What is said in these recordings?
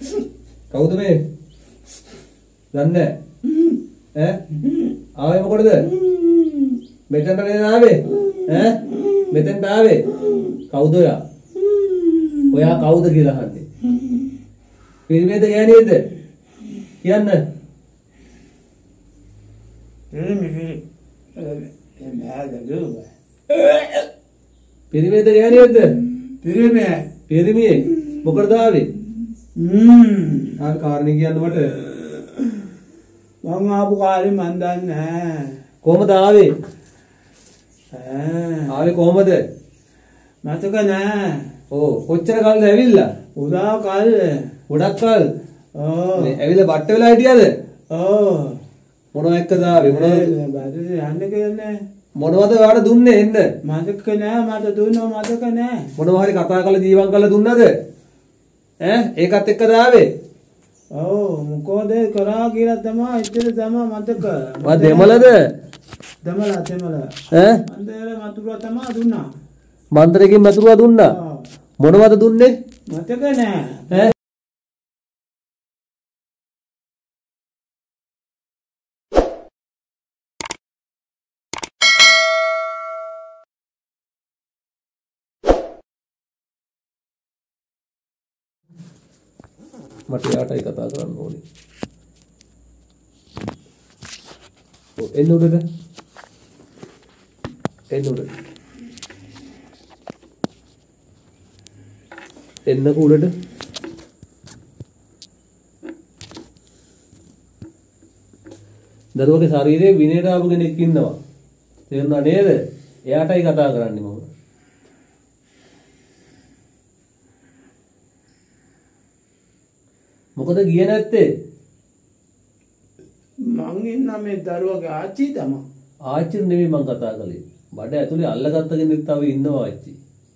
කවුද මේ? දන්නේ ඈ? ආවේ මොකටද? මෙතනට නේද ආවේ? ඈ? මෙතෙන්ට ආවේ? කවුද ඔයා? ඔයා කවුද කියලා අහන්නේ? පිරිමේද ගෑණියද? කියන්න. පිරිමේද ගෑණියද? පිරිමියේ මොකටද ආවේ? කාරණේ කියන්න මට. මං ආපු කාලේ මන් දන්නේ නැහැ. කොහමද ආවේ? ආවේ කොහමද? මතක නැහැ. ඔව් කොච්චර කාලද ඇවිල්ලා? උදා කාල. ගොඩක් කාල. ඔව්. මේ ඇවිල්ලා බට්ට වෙලා හිටියද? ඔව්. මොනව එක්කද ආවේ? මොනවද? බඩේ යන්නේ කියන්නේ. මොනවද ඔයාලට දුන්නේ එන්න? මතක නැහැ මට දුන්නව මතක නැහැ. මොනවා හරි කතා කරලා ජීවම් කරලා දුන්නද? ඈ ඒකත් එක්කද ආවේ? ඔව් මොකෝද කරා කියලා තමයි ඉතින් තමයි මතක. මා දෙමළද? දෙමළ. ඈ මන්දේල මතුරුව තමයි දුන්නා. මන්ත්‍රයෙන් මතුරුව දුන්නා. මොනවද දුන්නේ? මතක නැහැ. ඈ මට යාටයි කතා කරන්න ඕනේ. එන්න උඩට. එන්න උඩට. එන්නකෝ උඩට. දරුවගේ ශරීරයේ විනයට ආපු කෙනෙක් ඉන්නවා. තේරුණා නේද? එයාටයි කතා කරන්නේ මම. මොකද ගියේ නැත්තේ? මං ඉන්න මේ දරුවගේ ආච්චි තමයි. ආච්චි නෙමෙයි මං කතා කළේ. බඩ ඇතුලේ අල්ලගත්ත කෙනෙක් තව ඉන්නවා ආච්චි.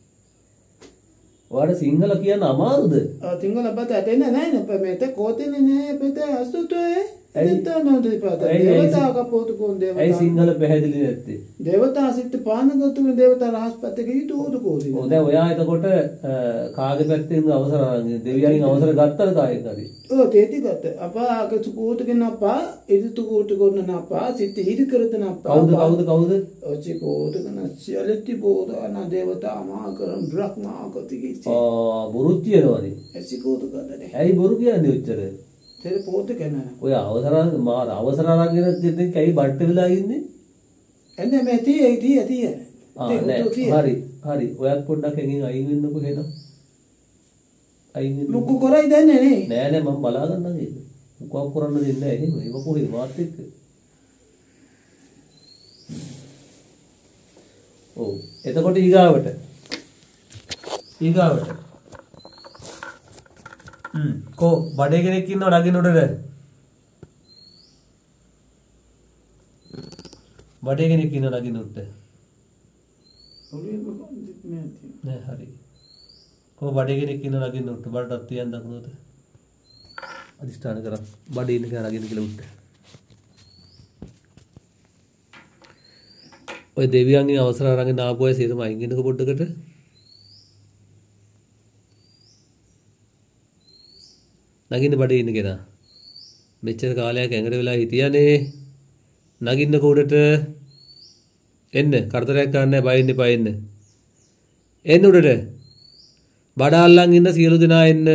ඔයාලට සිංහල කියන්න අමාරුද? සිංහල බත ඇතෙන්නේ නැහැ නේ. මේක කෝතෙන්නේ නැහැ පිට අසුතේ. එතන නෝදේ පාත. දේවතා කපෝතු කොන් දේවතා. ඇයි සිංහල පැහැදිලි නැත්තේ? දේවතා සිත් පානගතුනේ දේවතා රහස්පතේ හිටුවද කෝදේ. ඔව් දැන් ඔයා එතකොට කාගේ පැත්තෙන්ද අවසර අරන් දෙවියන්ගෙන් අවසර ගත්තද කායෙන් හරි? ඔව් තේටි ගත්ත. අපා කසුකෝතගෙන අපා ඉදිතු කෝට කරන අපා සිත් හිරි කරතන අපා. කවුද? ඔච්චි කෝතගෙන සියලෙtti බෝධන දේවතා මා කරන් බ්‍රහ්මා කතිකි. බොරු කියනවානේ. එසි කෝත ගන්නනේ. ඇයි බොරු කියන්නේ ඔච්චර? තේ පොත කරනවා. ඔය අවසර අරගෙන දෙන්නේ ඇයි බට්ට වෙලා ඉන්නේ? එන්නේ මේ tie. හරි. ඔයත් පොඩ්ඩක් එකින් අයින් වෙන්නකෝ එහෙනම්. අයින් වෙන්න. මුක්කු කරයි දන්නේ නේ. නෑ මම බලා ගන්නම් ඒක. මුකක් කරන්න දෙන්නේ නැහැ එහෙම. ඒක කොහේ මාත් එක්ක. ඔව්. එතකොට ඊගාවට. කෝ බඩේ කෙනෙක් ඉන්නව නගින්න උඩට. බඩේ කෙනෙක් ඉන්නව නගින්න උඩට. නෑ හරි. කෝ බඩේ කෙනෙක් ඉන්නව නගින්න උඩට. බඩටත් තියන් දකුණට. අදිස්ථාන කරා. බඩේ ඉන්න කෙනා නගින්න කියලා උඩට. ඔය දෙවියන්ගේ අවසර අරගෙන ආපු අය සියලුම අයින් වෙනක පොඩ්ඩකට. නගින්න බඩේ ඉන්න කෙනා. මෙච්චර කාලයක් ඇඟට වෙලා හිටියානේ. නගින්නක උඩට. එන්න කරදරයක් කරන්න නැහැ බය වෙන්න එපා එන්න. එන්න උඩට. බඩ අල්ලන් ඉන්න සියලු දෙනා එන්න.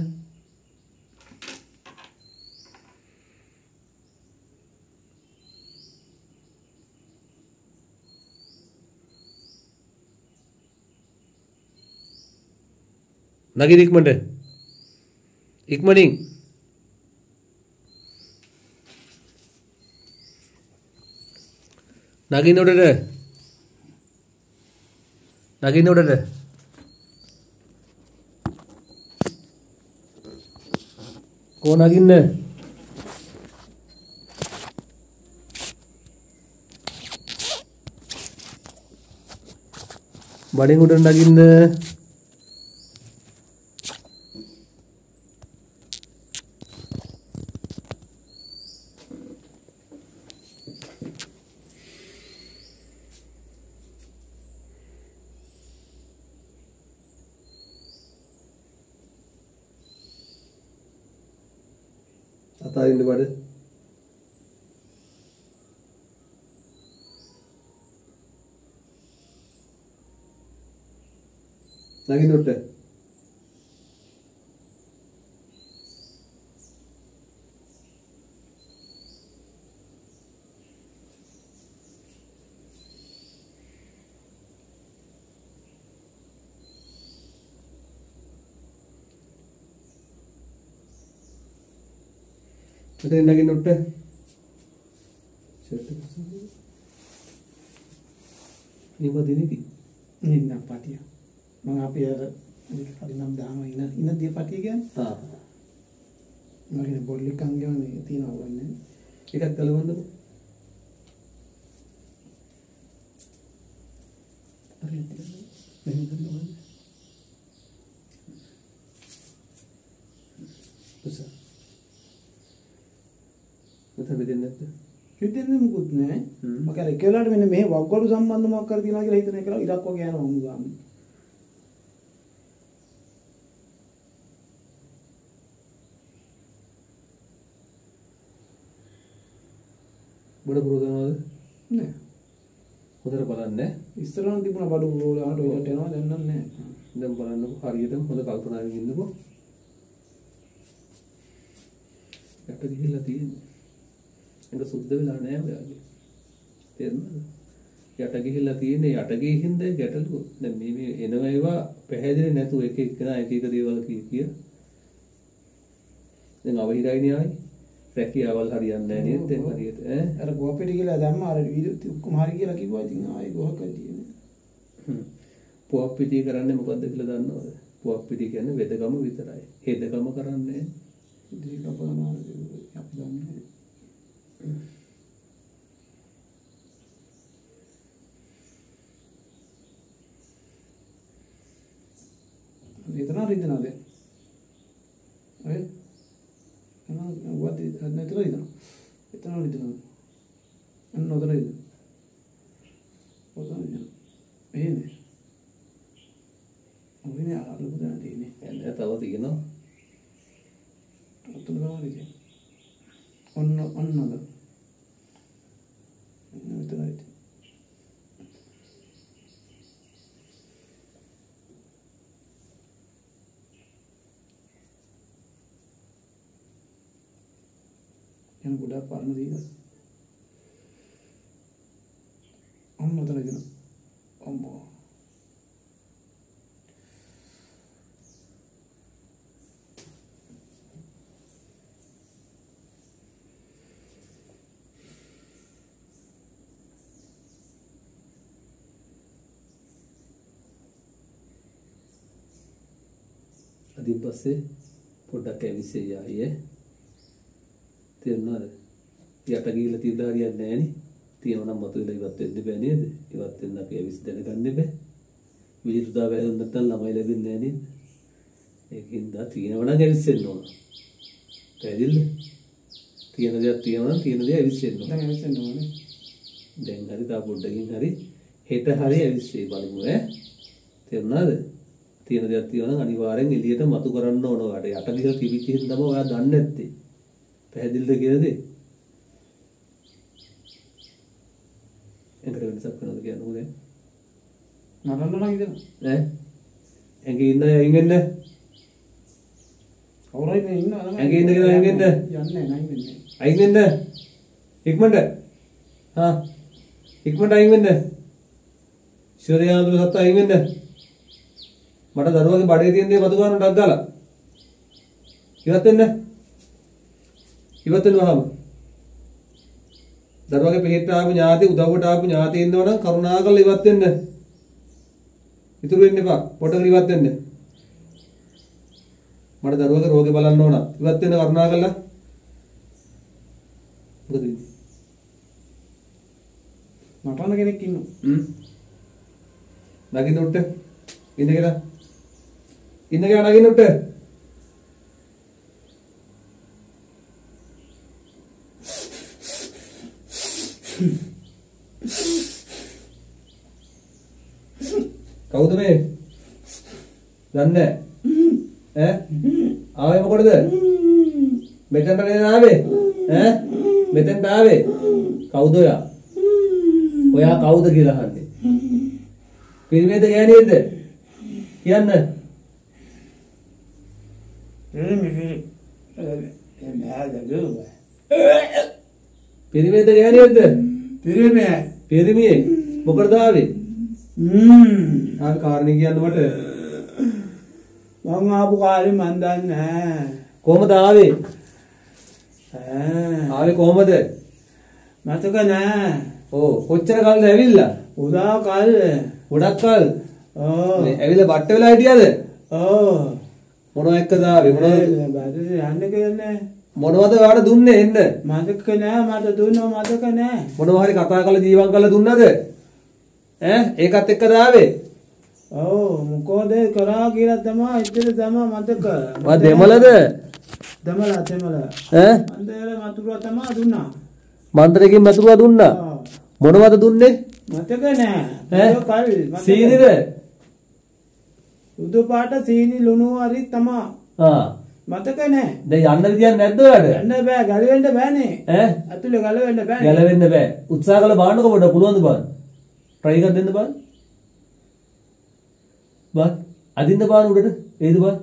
නගින්න ඉක්මනට. ඉක්මනින්. නගින්න උඩට. කෝ නගින්න. බඩෙන් උඩට නගින්න. අතාරින්න බඩ. නගින්නොට. මෙතන නගින්නොට. ෂර්ට් එක සම්පූර්ණ. මේක දිනෙකි. ඉන්න පටිය. මම අපි අර කලින් නම් දානවා ඉන්න දිය පටිය කියන්නේ. මගේ බොඩ් එකක් අංගෙවන්නේ තියෙනවා වන්නේ. එකක් ගලවන්නකො. මෙහෙම කරනවා. උසා. මෙතන දෙන්නේ නැද්ද? හිතෙන්නේ මොකුත් නැහැ. මම කර එක වෙලාවට මෙන්න මෙහෙ වග්ගඩු සම්බන්ධ මොකක් කර තියනවා කියලා හිතන එක ඉරක් වගේ යනවා මම ගාම. බඩ පුරවනවද? නෑ. හොඳට බලන්න. ඉස්සරහන් තිබුණා බඩු පුරවලා ටොයිලට් යනවා දැන් නම් නෑ. දැන් බලන්නකො හරියටම හොඳ කල්පනාවෙන් ඉන්නකො. යට ගිහිල්ලා තියෙන්නේ. ඒක සුද්ධ වෙලා නෑ ඔයාගේ. තේරුණාද? යට ගිහිල්ලා තියෙන්නේ යට ගිහින්ද ගැටලුව. දැන් මේ එනවා ඒවා පැහැදිලි නැතුව එක එක්කෙනා එක එක දේවල් කිය. දැන් අවහිරයිනේ ආයි. රැකියාවල් හරියන්නේ නැහැ නේද දැන් හරියට ඈ අර ගෝපෙට කියලා දැම්ම අර වීඩියෝ ඔක්කොම හරි කියලා කිව්වා ඉතින් ආයෙ ගෝහක් කඩියේ පුවක් පිටි කරන්නේ මොකද්ද කියලා දන්නවද පුවක් පිටි කියන්නේ වෙදකම විතරයි හෙදකම කරන්නේ ඉතින් කපනවා අපි දන්නේ එතන රිදෙනවද අය what is නැතර ඉදන එතන ඉදන අන්න උතන ඉදන උතන ඉදන එන්නේ ඔන්නේ අරලු දාන දෙන්නේ එන්නේ තව තියෙනවා උතන ගානේ ඔන්නද එතන ඉදන yang gudap parno dina amma tana gina amma අදින් පස්සේ පොඩ්ඩක් ඇවිස්සේ යායේ තේරුණාද? යට ගිහිල්ලා තියලා හරියන්නේ නැහනේ. තියෙනවා නම් මතුවෙලා ඉවත් වෙන්න බෑ නේද? ඉවත් වෙන්න අපි ඇවිස් දැනගන්න බෑ. විලිතුදා වැළුම් නැත්නම් ළමයි ලැබෙන්නේ නැහැ නේද? ඒකින්ද තියෙනවා නම් ඇවිස්සෙන්න ඕන. පැහැදිලිද? තියෙන දේක් තියෙනවා නම් තියෙන දේ ඇවිස්සෙන්න ඕන. දැන් ඇවිස්සෙන්න ඕනේ. දැන් හරි තා පොඩ්ඩකින් හරි හෙට හරි ඇවිස්සේ බලමු ඈ. තේරුණාද? තියෙන දේක් තියෙනවා නම් අනිවාර්යෙන් එළියට මතු කරන්න ඕන ඔයාලට. යට ගිහලා තිබිච්ච හින්දා තමයි ඔයා දන්නේ නැත්තේ. පැහැදිලිද කියලාද? එංගර වෙනසක් කරනවද කියන්නේ මොකද? නරන්න නම් ඉතින් ඈ ඇඟේ ඉන්න අය අයින් වෙන්න. කවුරුයි මේ ඉන්නවද? ඇඟේ ඉන්න කෙනා අයින් වෙන්න. යන්නේ නැහැ වෙන්නේ. අයින් වෙන්න. ඉක්මනට. ඉක්මනට අයින් වෙන්න. ශිරයාඳුර සත්ත අයින් වෙන්න. මට දරුවගේ බඩේ තියෙන දේ මතු ගන්න ඩක් දාලා. ඉවත් වෙන්න. ඉවත් වෙනවම දරුවගේ පිටිට ආපු ඥාති උදව්වට ආපු ඥාති ඉන්නව නම් කරුණාකරලා ඉවත් වෙන්න. ඉතුරු වෙන්න එපා. පොඩකට ඉවත් වෙන්න. මට දරුවගේ රෝගේ බලන්න ඕන. ඉවත් වෙන්න කරුණාකරලා. මොකද වෙන්නේ? නටන කෙනෙක් ඉන්නවා. නගින්න උට්ට. ඉන්නකලා. ඉන්නකලා නගින්න උට්ට. කවුද මේ? දන්නේ ඈ? ආවේ මොකටද? මෙතෙන්ට නේද ආවේ? ඈ? මෙතෙන්ට ආවේ? කවුද ඔයා? ඔයා කවුද කියලා අහන්නේ? පිරිමේද ගෑණියෙක්ද? කියන්න. පිරිමේද ගෑණියෙක්ද? පිරිමියෙක්. මොකටද ආවේ? ආ කාරණේ කියන්න මට. මං ආපු කාලේ මන් දන්නේ නැහැ. කොහමද ආවේ? ආවේ කොහමද? මතක නැහැ. ඔව් කොච්චර කාලද ඇවිල්ලා? උදා කාලේ. ගොඩක් කාල. ඔව්. මේ ඇවිල්ලා බට්ට වෙලා හිටියද? ඔව්. මොනව එක්කද ආවේ? මොනවද? බඩේ යන්නේ කියන්නේ. මොනවද ඔයාලට දුන්නේ එන්න? මතක නැහැ මට දුන්නව මතක නැහැ. මොනව හරි කතා කරලා ජීවම් කරලා දුන්නද? ඈ ඒකත් එක්කද ආවේ? ඔව් මොකෝද කරා කියලා තමයි ඉතින් තමයි මතක. ඔයා දෙමළද? දෙමළ. ඈ මන්දේල මතුරුවා තමයි දුන්නා. මන්ත්‍රයෙන් මතුරුවා දුන්නා. ඔව්. මොනවද දුන්නේ? මතක නැහැ. ඈ? ඒක කල් මතක. සීනිද? උදු පාට සීනි ලුණු හරි තමයි. ආ මතක නැහැ. දැන් යන්න විදියක් නැද්ද ඔයාලට? යන්න බෑ ගලවෙන්න බෑනේ. ඈ අතුලේ ගලවෙන්න බෑනේ. ගැලවෙන්න බෑ. උත්සාහ කරලා බලන්නකො පොඩ පුළුවන්ද බලන්න. try එකක් දෙන්න බලන්න. බලන්න. අදින්න බලන්න උඩට. ඒද බලන්න.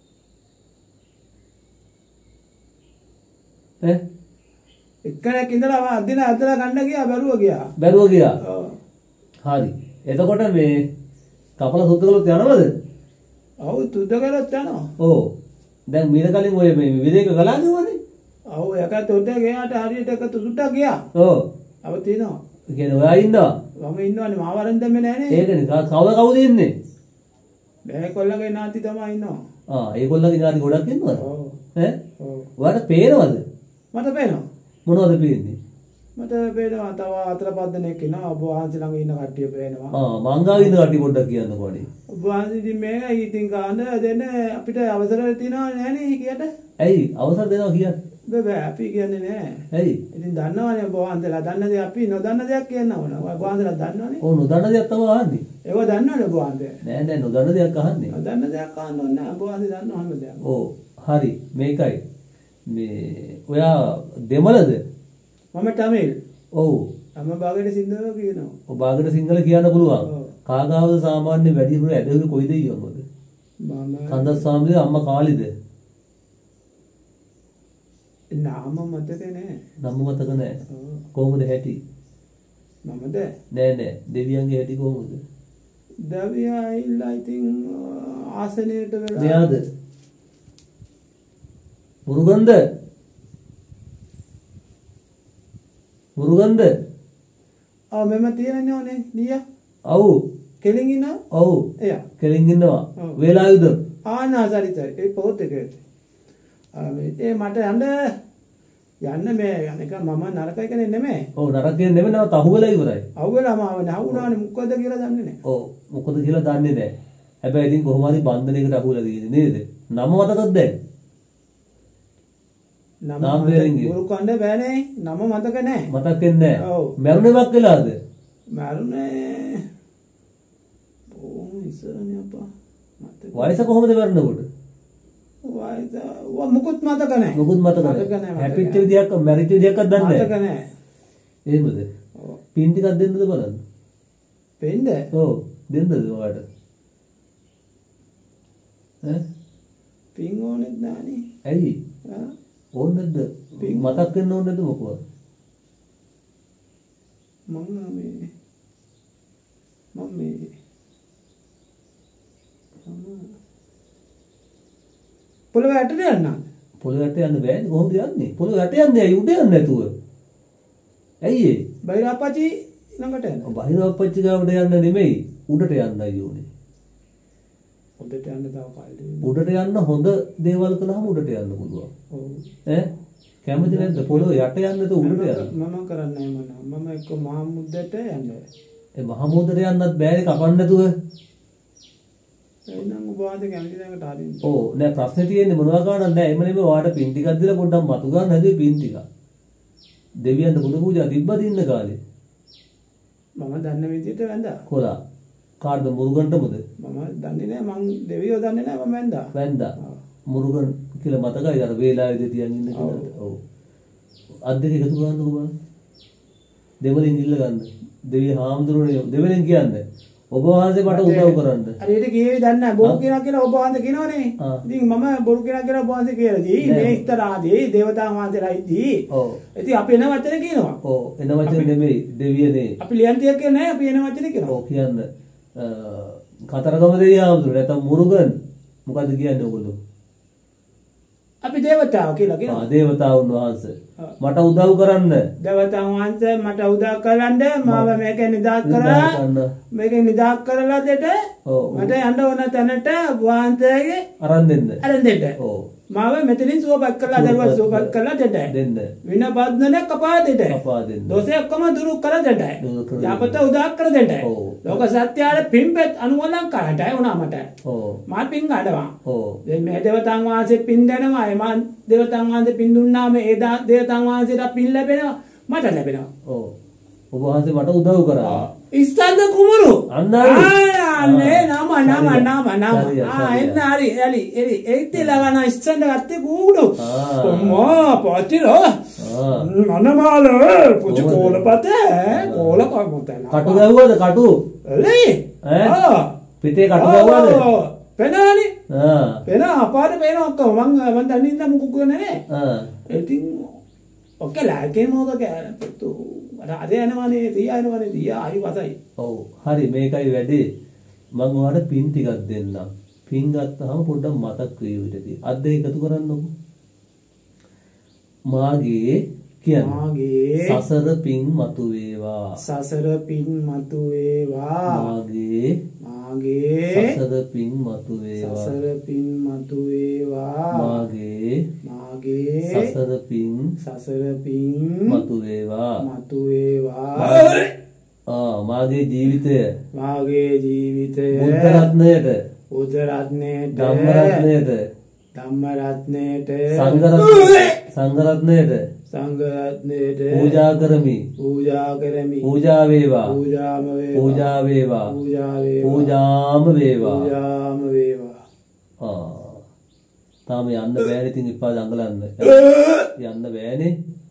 ඈ එක්කෙනෙක් ඉඳලා අදින අදලා ගන්න ගියා බැරුව ගියා. බැරුව ගියා. ඔව්. හරි. එතකොට මේ කපල සුද්ධ කළොත් යනවද? ඔව් තුද කරත් යනවා. ඔව්. දැන් මීට කලින් ඔය මේ විදේක ගලා ගියවනේ. ඔව් එකත් උඩ ගියාට හරියට එක තුඩට ගියා. ඔව්. අව තියනවා. ඒ කියන්නේ ඔයා ඉන්නවා. මම ඉන්නවනේ මාව වරන් දෙන්නේ නැහනේ. ඒකනේ කවුද ඉන්නේ? බෑ කොල්ලගේ නාති තමයි ඉන්නවා. ආ ඒගොල්ලන්ගේ ඥාති ගොඩක් ඉන්නවද? ඔව්. ඈ ඔව්. ඔයාලට පේනවද? මට පේනවා. මොනවද පේන්නේ? මට පේනවා තව 4-5 දෙනෙක් ඉන්නවා. ඔබ වහන්සේ ළඟ ඉන්න කට්ටිය පේනවා. ආ මංගාවේ ඉන්න කට්ටිය පොඩ්ඩක් කියන්නකෝ අනේ. ඔබ වහන්සේ ඉතින් මේක ඉතින් කාණ්ඩ දෙන්න අපිට අවසර තියෙනවා නෑනේ කියට. ඇයි අවසර දෙනවා කියන්නේ? බෑ අපි කියන්නේ නෑ. ඇයි? ඉතින් දන්නවනේ ඔබ වහන්සේලා දන්න දේ අපි නොදන්න දෙයක් කියන්න ඕන. ඔබ වහන්සේලා දන්නවනේ. ඔව් නොදන්න දෙයක් තමයි අහන්නේ. ඒව දන්නවනේ ඔබ වහන්සේ. නෑ නොදන්න දෙයක් අහන්නේ. නොදන්න දෙයක් අහන්න ඕනේ නෑ. ඔබ වහන්සේ දන්න හැම දෙයක්. ඔව් හරි මේකයි. මේ ඔයා දෙමළද? මම තමිල්. ඔව්. මම බාගෙට සින්දුව කියනවා. ඔය බාගට සිංහල කියන්න පුළුවන්. ඔව්. කාගාවද සාමාන්‍ය වැඩිපුර ඇදහුවේ කොයි දෙයියන්වද? මම කන්දස්සාමිද අම්මා කාලිද? නාම මතක නෑ. නම මතක නෑ. ඔව්. කොහොමද හැටි? මමද නෑ දෙවියන්ගේ හැටි කොහොමද? දවියා ඉල්ලා ඉතින් ආසනයට වෙලා. මෙයාද? මුරුගන්ද? මුරුගන්ද? මෙම තියෙනනේ ඕනේ නියා. ඔව්. කෙලින් ඉන්නවා. ඔව්. එයා. කෙලින් ඉන්නවා. ඔව්. වේලායුද? ආනාසරිත ඒ පොත් එකේ. ඒ මට යන්න මේ අනික මම නරකයි කියන්නේ නෙමෙයි. ඔව් නරකයෙන් නෙමෙයි නම තහුවලා ඉවරයි. අවුලම ආවුණානේ මොකද කියලා දන්නේ නැහැ. ඔව් මොකද කියලා දන්නේ නැහැ. හැබැයි ඉතින් කොහොම හරි බන්ධනයකට අහුවලා තියෙන්නේ නේද? නම මතකද දැන්? නාම වේරින්ගේ. මුරු කණ්ඩ බෑනේ. නම මතක නැහැ. මතක් වෙන්නේ නැහැ. ඔව්. මරුණේ වක් වෙලාද? මරුනේ ඉස්සරනේ අපා. මතක. වයස කොහොමද මරනකොට? වයස මුකුත් මතක නැහැ. මොකුත් මතක නැහැ. හැපිච්ච විදියක් මැරිච්ච විදියක්වත් දන්නේ නැහැ. මතක නැහැ. එහෙමද? ඔව්. පින් ටිකක් දෙන්නද බලන්න. පෙන්ද? ඔව් දෙන්නද ඔයාලට? ඈ පින් ඕනෙත් නැහනේ. ඇයි? ආ ඕනේ නැද්ද? මතක් වෙන්න ඕනේ නැද්ද මොකවත්? පොළොව ඇටට යන්න. පොළොව යට යන්න බෑනේ කොහොමද යන්නේ? පොළොව යට යන්නේ ඇයි උඩ යන්නේ නැතුව? ඇයි ඒ? බයිරාපච්චි ළඟට යන්න. බහිරවප්පච්චි ගාවට යන්න නෙමෙයි උඩට යන්නයි ඕනේ. උඩට යන්න තව කාලෙ. උඩට යන්න හොඳ දේවල් කළාම උඩට යන්න පුළුවන්. ඔව්. ඈ කැමති නැද්ද පොළොව යට යන්න නැතුව උඩට යන්න? මම කරන්නේ මම එක්ක මහමුද්දට යන්න. ඒ මහමුද්දට යන්නත් බෑනේ කපන්න නැතුව. එහෙනම් ඔබ ආද කැමති දෙයකට හරින්න. ඔව් නෑ ප්‍රශ්නේ තියෙන්නේ මොනවා කරන්නද නෑ එම නෙමෙයි ඔයාලට පින් ටිකක් දීලා පොඩ්ඩක් මතු ගන්න හැදුවේ පින් ටික. දෙවියන්ට පුද පූජා තිබ්බද ඉන්න කාලේ? මම දන්න විදිහට වැඳා. කොලා කාර්ද මුරුගන්ටමද? මම දන්නේ නෑ මං දෙවියෝ දන්නේ නෑ මම වැඳා. වැන්දා. මුරුගන් කියලා මතකයි අර වේලාවේදී තියන් ඉන්න කෙනාට. ඔව්. අත් දෙක එකතු කරන්නකෝ බලන්න. දෙවලින් ඉල්ල ගන්න. දෙවියන් හාමුදුරුවනේ දෙවලින් කියන්නේ ඔබ වහන්සේ මට උදව් කරන්න. හරියට කියේ දන්නේ නැහැ. බොරු කියලා ඔබ වහන්සේ කියනවනේ. ඉතින් මම බොරු කියලා ඔබ වහන්සේ කියලාදී මේ ඉස්තරාදී දේවතාවුන් වහන්සේලා ඉදී. ඔව්. ඉතින් අපි එන වචන කියනවා. ඔව්. එන වචන නෙමෙයි දෙවියනේ. අපි ලියන්තියක් කියන්නේ නැහැ. අපි එන වචන කියනවා. ඔව් කියන්න. කතරගම දෙවියන් හාමුදුරුවෝ නැත්නම් මුරුගන් මොකද්ද කියන්නේ ඔයගොල්ලෝ? අපි දේවතාවෝ කියලා කියනවා. දේවතාවුන් වහන්සේ මට උදව් කරන්න. දේවතාවුන් වහන්සේ මට උදව් කරන්න මාව මේකෙන් නිදහස් කරලා මේකෙන් නිදහස් කරලා දෙන්න. මට යන්න ඕන තැනට වහන්සේගේ අරන් දෙන්න. ඔව්. මාව මෙතනින් සුවපත් කරලා දරුවා සුවපත් කරලා දෙන්න. වින බද්දන කපා දෙන්න. දෝෂය ඔක්කොම දුරු කර දෙන්න. යහපත උදා කර දෙන්න. ලෝක සත්‍යයට පින්පෙත් අනුමෝදන් කරන්නයි උනා මට. මා පින් ගන්නවා. දැන් මේ දේවතාවුන් වහන්සේ පින් දෙනවා. මා දේවතාවුන් වහන්සේ පින් දුන්නාම ඒ දේවතාවුන් වහන්සේට පින් ලැබෙනවා. මට ලැබෙනවා. ඔබ වහන්සේ මට උදව් කරා. ඉස්තන්ද කුමරු. අන්නේ නම එන්න හරි එලි ඒත්තිලවන ඉස්තන්ද ගත්තේ කූඩු. අම්මා පාටිරෝ. මනමාල පුචු කෝලපත කෝල කමතන. කටු ගැව්වද කටු? එලි. පිටේ කටු ගැව්වද? පෙනානි. පෙන අපාර පේන ඔක්කොම මං දන්නේ නැත්නම් මුකුත් නෑ. ඉතින් ඔක්කොම ලෑකේ මොකද කියන්නේ පුතු. අර යනවනේ තියා යනවනේ තියා ආයි වසයි. ඔව් හරි මේකයි වැඩේ. මම ඔයාලට පින් ටිකක් දෙන්නම්. පින් ගත්තාම පොඩ්ඩක් මතක් වෙයි විතරදී. අත් දෙක එකතු කරන්නකෝ. මාගේ කියන්නේ මාගේ සසර පින් මතු වේවා. සසර පින් මතු වේවා. මාගේ සසර පින් මතු වේවා. සසර පින් මතු වේවා. මාගේ සසර පින් මතු වේවා. මාගේ ජීවිතය බුද්ධ රත්නයට ධම්ම රත්නයට සංඝ රත්නයට පූජා කරමි. පූජා වේවා. පූජාම වේවා. තාම යන්න බෑනේ ඉතින් ඉපා දඟලන්න. යන්න බෑනේ.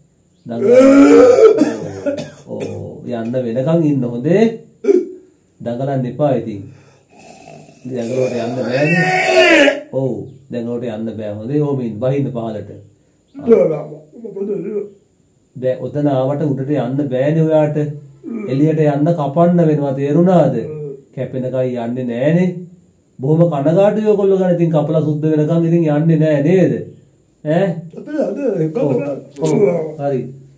යන්න වෙනකන් ඉන්න හොඳේ. දඟලන්න එපා ඉතින්. දඟලුවට යන්න බෑනේ. ඔව් දඟලුවට යන්න බෑ හොඳේ. ඕමින් බහින්න පහලට. දැන් ඔතන ආවට උඩට යන්න බෑනේ ඔයාට. එළියට යන්න කපන්න වෙනවා තේරුණාද? කැපෙනකයි යන්නේ නෑනේ. බොහොම කනගාටුයි ඔයගොල්ලෝ ගන්න ඉතින් කපලා සුද්ධ වෙනකන් ඉතින් යන්නේ නෑ නේද? ඈ? හරි.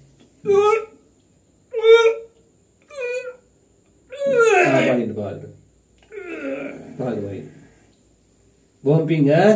ආපහින් පාට. පාගවයි. බොහොම පිං ඈ?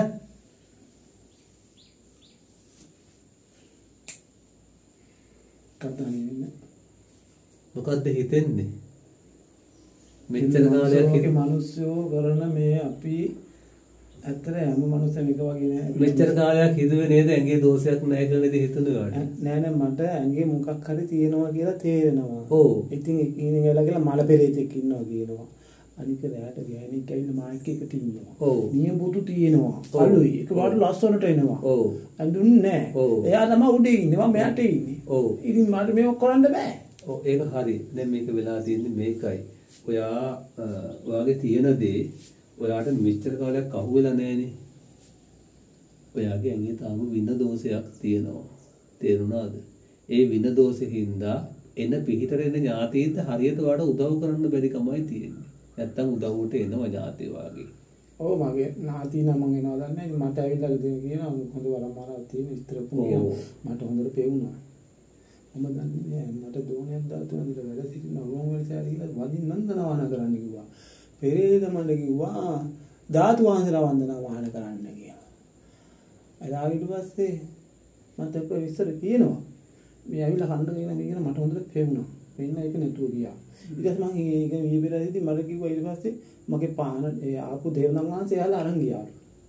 කතාන්නේ. මොකද්ද හිතෙන්නේ? මෙච්චර කාලයක් හිතේ මිනිස්සු කරන මේ අපි ඇත්තට හැම මිනිස්සෙම එක වගේ නෑ. මෙච්චර කාලයක් හිතුවේ නේද ඇඟේ දෝෂයක් නැහැ කියලා නේද හිතුනේ වාට? නෑ මට ඇඟේ මොකක් හරි තියෙනවා කියලා තේරෙනවා. ඔව්. ඉතින් ඉන්නේ කියලා මල පෙරේතෙක් ඉන්නවා කියනවා. අනික රැයට ගෑණික් ඇවිල්ලා මායික් එකට ඉන්නවා. ඔව්. නියපොතු තියෙනවා. කළුයි. ඒක වාට ලස්සනට එනවා. ඔව්. අඳුන්නේ නෑ. එයා තමයි උඩේ ඉන්නේ. මම මෙයාට ඉන්නේ. ඔව්. ඉතින් මට මේක කරන්න බෑ. ඔව් ඒක හරි. දැන් මේක වෙලා තියෙන්නේ මේකයි. ඔයාගේ තියෙන දේ ඔයාට මෙච්චර කාලයක් අහුවෙලා නැහනේ. ඔයාගේ ඇඟේ තාම වින දෝෂයක් තියෙනවා. තේරුණාද? ඒ වින දෝෂෙකින්ද එන පිහිටට එන ඥාතීන්ට හරියට ඔයාට උදව් කරන්න බැරි කමයි තියෙන්නේ. නැත්තම් උදව්වට එනවා ඥාතී වාගේ. ඔව් මගේ ඥාතී නම් මම එනවා දන්නේ. මට ඇවිල්ලා දෙන්න කියනවා හොඳ වරමාරක් තියෙන විස්තර පුණිය. මට හොඳට පෙවුනා. මම දන්නේ මට දෝණයක් දාතුන විතර වැඩ සිටින වම් වලට ඇවිල්ලා වදින් නන්දනවාන කරන්න කිව්වා. පෙරේද මණ්ඩ කිව්වා ධාතු වහන්සේලා වන්දනා වහන කරන්න කියලා. එදා ඊට පස්සේ මට ඔක විස්තර කියනවා. මේ ඇවිල්ලා කන්න කියන මේක මට හොඳට පෙවුනා. වෙන්න ඒක නැතුව ගියා. ඊට පස්සේ මම ඒක වීබිරාදීදී මට කිව්වා ඊට පස්සේ මගේ පාන ඒ ආපු දේවනම් වහන්සේ එයාලා අරන් ගියා.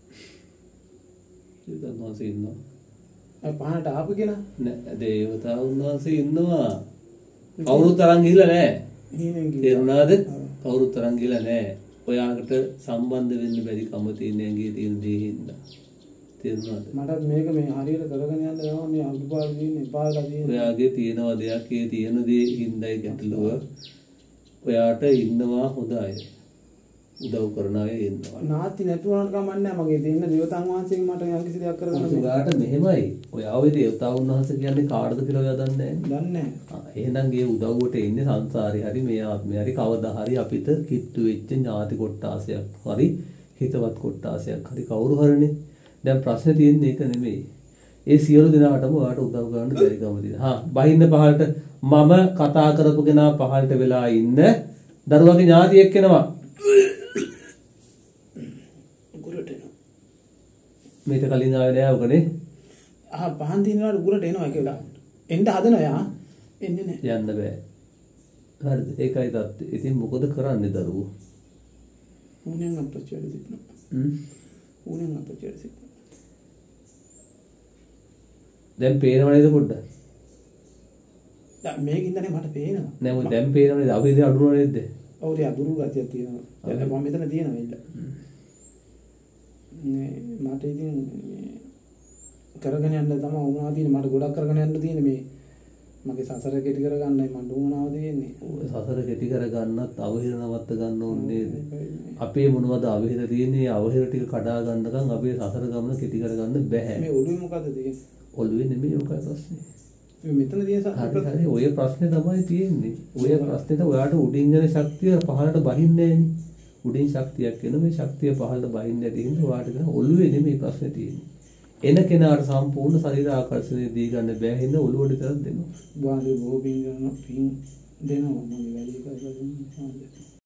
දේවනම් වහන්සේ ඉන්නවා. පානට ආපු කෙනා නෑ දේවතාවුන් වහන්සේ ඉන්නවා. කවුරුත් තරම් ගිහිල්ලා නෑ. තේරුණාද? කවුරුත් තරම් ගිහිල්ලා නෑ. ඔයාකට සම්බන්ධ වෙන්න බැරි කම තියෙන ඇඟේ තියෙන දේ හින්දා. තේරුණාද? මටත් මේක මේ හරියට කරගෙන යන්න යනවා මේ අඩුපාඩු තියෙන්නේ පාඩලා තියෙන්නේ. ඔයාගේ තියෙනවා දෙයක් ඒ තියෙන දේ හින්දායි ගැටලුව. ඔයාට ඉන්නවා හොඳ අය. උදව් කරන අය ඉන්නවා. නාති නැතුණාට කමන්නේ මගේ දෙන්න දේවතාන් වහන්සේගෙන් මට යම්කිසි දෙයක් කරගන්න බෑ. ඔයාට මෙහෙමයි. ඔයා ඔය දේවතාවුන් වහන්සේ කියන්නේ කාටද කියලා ඔයා දන්නේ නැහැ. දන්නේ නැහැ. එහෙනම් ගේ උදව්වට ඉන්නේ සංසාරේ හරි මේ ආත්මේ හරි කවදා හරි අපිට කිට්ටු වෙච්ච ඥාති කොට්ටාසයක් හරි හිතවත් කොට්ටාසයක් හරි කවුරු හරිනේ. දැන් ප්‍රශ්නේ තියෙන්නේ ඒක නෙමෙයි. ඒ සියලු දෙනාටම ඔයාට උදව් කරන්න බැරි කම තියෙනවා. බහින්න පහලට මම කතා කරපු කෙනා පහලට වෙලා ඉන්න දරුවගේ ඥාතියෙක් එනවා. ගුරට එනවා. මේක කලින් ආවේ නෑ ඔකනේ. පහන් දිනවල ගුරට එනවා ඒක වෙලාවට. එන්න හදනවා යා. එන්නේ නැහැ. යන්න බෑ. හරිද? ඒකයි තත්ත්වය. ඉතින් මොකද කරන්නේ දරුවෝ? ඌනෙන් අපච්චි වැඩ තිබුණා. ඌනෙන් අපච්චි වැඩ තිබුණා. දැන් පේනව නේද පොඩ්ඩක්? දැන් මේකින්දනේ මට පේනවා. නෑ මොකද දැන් පේනව නේද? අපි ඉතින් අඩුව නේද? ඔව් ඒ අඳුරු ගතියක් තියෙනවා. දැන් මම මෙතන තියෙනවා ඉල්ල. මට ඉතින් කරගෙන යන්න තමයි උනා තියෙන්නේ. මට ගොඩක් කරගෙන යන්න තියෙන්නේ මේ මගේ සසර කෙටි කරගන්නයි මට උනාව තියෙන්නේ. ඔය සසර කෙටි කරගන්නත් අවහිර නවත්ත ගන්න ඕනේ නේද? අපේ මොනවද අවහිර තියෙන්නේ? අවහිර ටික කඩා ගන්නකම් අපේ සසර ගමන කෙටි කරගන්න බෑ. මේ ඔළුවේ මොකද්ද තියෙන්නේ? ඔළුවේ නෙමෙයි ඔකයි ප්‍රශ්නේ. මෙතන තියෙන හරි ඔය ප්‍රශ්නේ තමයි තියෙන්නේ. ඔය ප්‍රශ්නෙට ඔයාට උඩින් යන ශක්තිය පහළට බහින්නේ නෑනේ. උඩින් ශක්තියක් එන මේ ශක්තිය පහළට බහින්නේ නැති හින්දා ඔයාට කියන ඔළුවේ නෙමෙයි ප්‍රශ්නේ තියෙන්නේ. එන කෙනාට සම්පූර්ණ ශරීර ආකර්ෂණය දී ගන්න බෑ හින්දා ඔළුවට විතරක් දෙනවා. වාගේ බොහෝ පින් දෙනවා මම වැඩි කරලා දෙනවා.